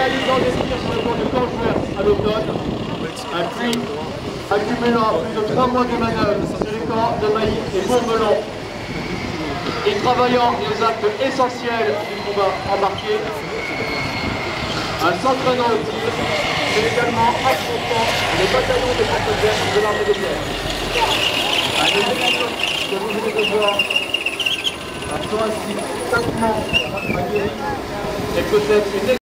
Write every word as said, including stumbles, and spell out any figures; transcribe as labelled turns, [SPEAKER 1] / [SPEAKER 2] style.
[SPEAKER 1] réalisant des tirs sur le camp de Canchevert à l'automne, puis accumulant plus de trois mois de manœuvre sur les camps de Mailly et Bourmelon, et travaillant les actes essentiels du combat embarqué, en s'entraînant au tir, mais également affrontant les bataillons de partenaires de l'armée de terre. Un événement que vous venez de voir, un thoracique complètement aguerri et peut-être une